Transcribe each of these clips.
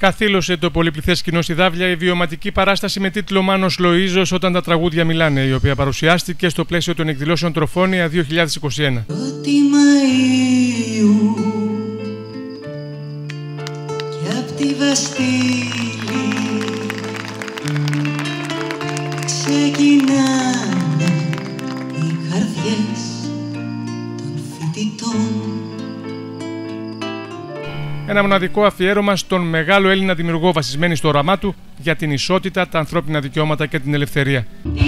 Καθήλωσε το πολυπληθές κοινό στη Δάβλια η βιωματική παράσταση με τίτλο «Μάνος Λοΐζος όταν τα τραγούδια μιλάνε», η οποία παρουσιάστηκε στο πλαίσιο των εκδηλώσεων Τροφόνια 2021. Μαΐου και απ' τη Βαστήλη ξεκινάνε οι καρδιές των φοιτητών. Ένα μοναδικό αφιέρωμα στον μεγάλο Έλληνα δημιουργό βασισμένη στο όραμά του για την ισότητα, τα ανθρώπινα δικαιώματα και την ελευθερία.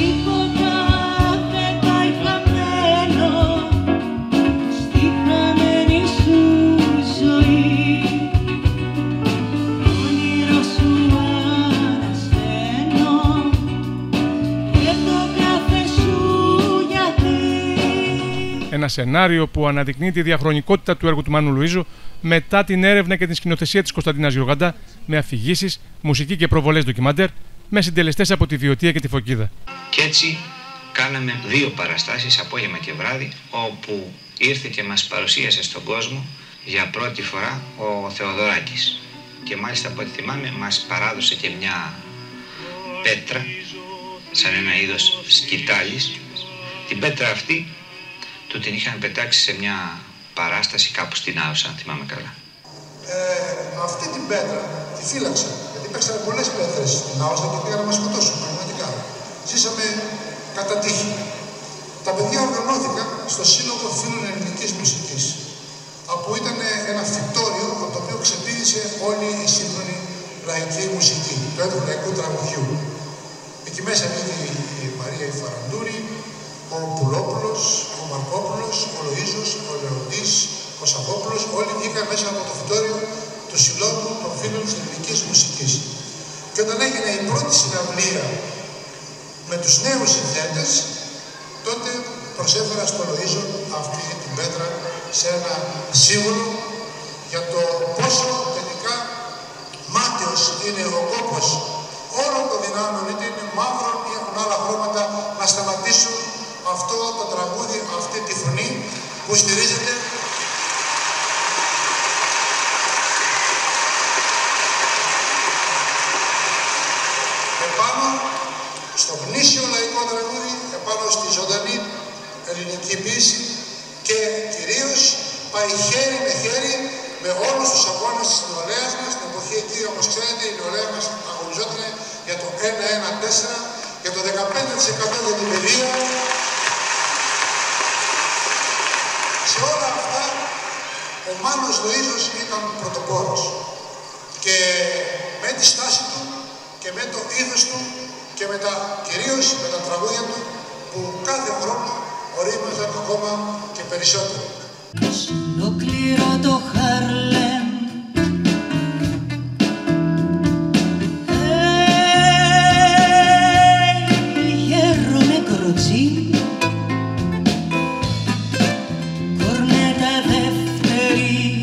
Ένα σενάριο που αναδεικνύει τη διαχρονικότητα του έργου του Μάνου Λοΐζου μετά την έρευνα και την σκηνοθεσία της Κωνσταντίνας Γιωργαντά, με αφηγήσεις, μουσική και προβολές ντοκιμαντέρ, με συντελεστές από τη Βιωτία και τη Φωκίδα. Και έτσι κάναμε 2 παραστάσεις, απόγευμα και βράδυ, όπου ήρθε και μας παρουσίασε στον κόσμο για πρώτη φορά ο Θεοδωράκης. Και μάλιστα από ό,τι θυμάμαι μας παράδοσε και μια πέτρα, σαν ένα είδος σκητάλης. Την πέτρα αυτή του την είχαν πετάξει σε μια παράσταση κάπου στην Άουσα, αν θυμάμαι καλά. Αυτή την πέτρα τη φύλαξα, γιατί παίξανε πολλές πέτρες στην Άουσα και πήγαν να μας σκοτώσουν πραγματικά. Ζήσαμε κατά τύχη. Τα παιδιά οργανώθηκαν στο Σύλλογο Φίλων Ελληνικής Μουσικής, όπου ήταν ένα φυτόριο από το οποίο ξεπήδησε όλη η σύγχρονη λαϊκή μουσική, του έργου λαϊκού τραγουδιού. Εκεί μέσα είναι η Μαρία η Φαραντούρη, ο Πουλόπουλος, ο Μαρκόπουλος, ο Λοΐζος, ο Λεοντής, ο Σαββόπουλος, όλοι βγήκαν μέσα από το φυτόριο του Συλλόγου των Φίλων της Ελληνικής Μουσικής. Και όταν έγινε η πρώτη συναυλία με τους νέους συνθέτες, τότε προσέφερα στο Λοΐζο αυτή την πέτρα σε ένα σύμβολο για το πόσο τελικά μάταιος είναι ο κόπος όλων των δυνάμεων, είτε είναι μαύρων ή έχουν άλλα χρώματα, να σταματήσουν αυτό το τραγούδι, αυτή τη φωνή που στηρίζεται επάνω στο γνήσιο λαϊκό τραγούδι, επάνω στη ζωντανή ελληνική ποίηση και κυρίως πάει χέρι με χέρι με όλους τους αγώνες της νεολαίας μας. Στην εποχή εκεί, όπως ξέρετε, η νεολαία μας αγωνιζόταν για το 1-1-4, για το 15% για την παιδεία. Σε όλα αυτά, ο Μάνος Λοΐζος ήταν πρωτοπόρος. Και με τη στάση του και με το ήθος του και κυρίως με τα τραγούδια του, που κάθε χρόνο ορίμαζαν ακόμα και περισσότερο. Ολόκληρο το Χαρλέμ γέρο νεκροτζή, κορνέτα δεύτερη,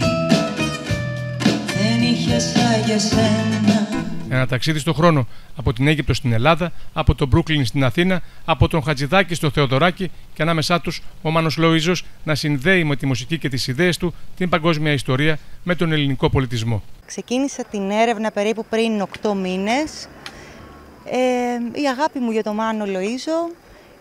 δεν είχε σαν για σένα. Ένα ταξίδι στον χρόνο, από την Αίγυπτο στην Ελλάδα, από τον Μπρούκλιν στην Αθήνα, από τον Χατζηδάκη στο Θεοδωράκη και ανάμεσά τους ο Μάνος Λοΐζος να συνδέει με τη μουσική και τις ιδέες του την παγκόσμια ιστορία με τον ελληνικό πολιτισμό. Ξεκίνησα την έρευνα περίπου πριν 8 μήνες. Η αγάπη μου για τον Μάνο Λοΐζο,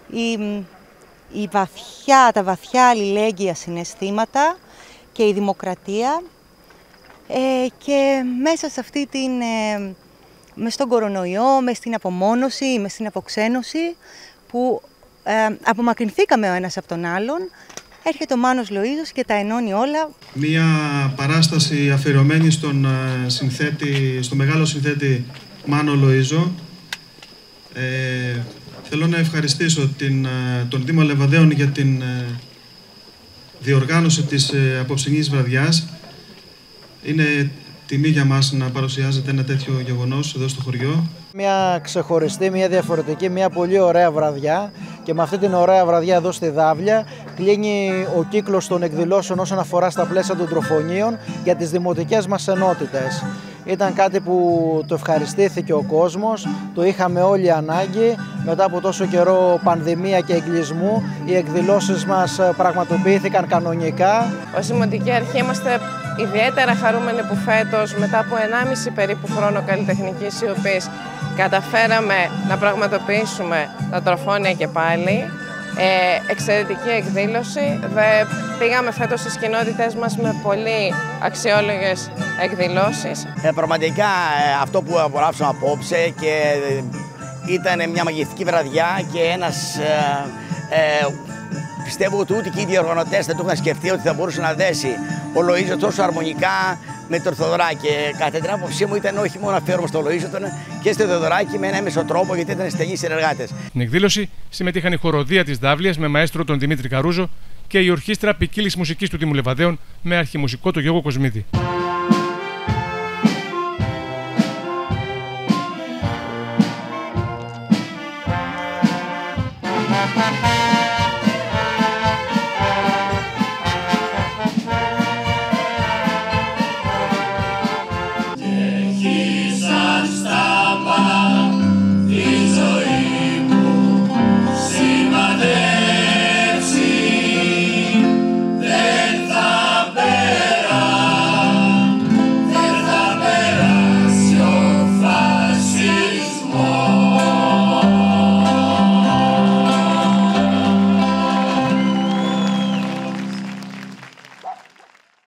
τα βαθιά αλληλέγγυα συναισθήματα και η δημοκρατία, και μέσα σε αυτή μες στον κορονοϊό, μες στην απομόνωση, μες στην αποξένωση, που απομακρυνθήκαμε ο ένας από τον άλλον, έρχεται ο Μάνος Λοΐζος και τα ενώνει όλα. Μία παράσταση αφιερωμένη στο μεγάλο συνθέτη Μάνο Λοΐζο. Θέλω να ευχαριστήσω τον Δήμο Λεβαδέων για την διοργάνωση της απόψινής βραδιάς. Είναι τιμή για μας να παρουσιάζεται ένα τέτοιο γεγονός εδώ στο χωριό. Μια ξεχωριστή, μια διαφορετική, μια πολύ ωραία βραδιά, και με αυτή την ωραία βραδιά εδώ στη Δάβλια κλείνει ο κύκλος των εκδηλώσεων όσον αφορά στα πλαίσια των Τροφονίων για τις δημοτικές μας ενότητες. Ήταν κάτι που το ευχαριστήθηκε ο κόσμος, το είχαμε όλοι ανάγκη. Μετά από τόσο καιρό πανδημία και εγκλεισμού, οι εκδηλώσεις μας πραγματοποιήθηκαν κανονικά. Ως Δημοτική Αρχή είμαστε ιδιαίτερα χαρούμενοι που φέτος, μετά από 1,5 περίπου χρόνο καλλιτεχνικής σιωπής, καταφέραμε να πραγματοποιήσουμε τα Τροφόνια και πάλι. Εξαιρετική εκδήλωση. Πήγαμε φέτος στις κοινότητες μας με πολύ αξιόλογες εκδηλώσεις. Πραγματικά αυτό που απολαύσαμε απόψε και ήταν μια μαγευτική βραδιά και πιστεύω ότι ούτε και οι διοργανωτές δεν το είχαν σκεφτεί ότι θα μπορούσε να δέσει ο Λοΐζος τόσο αρμονικά με το Θεοδωράκη. Και κατά την άποψή μου ήταν όχι μόνο αφιέρωμα στο Λοΐζο, ήταν και στο Θεοδωράκη με ένα έμεσο τρόπο, γιατί ήταν στενοί συνεργάτες. Στην εκδήλωση συμμετείχαν η χοροδία της Δάβλειας με μαέστρο τον Δημήτρη Καρούζο και η ορχήστρα ποικίλης μουσικής του Δήμου Λεβαδέων με αρχιμουσικό τον Γιώργο Κοσμίδη.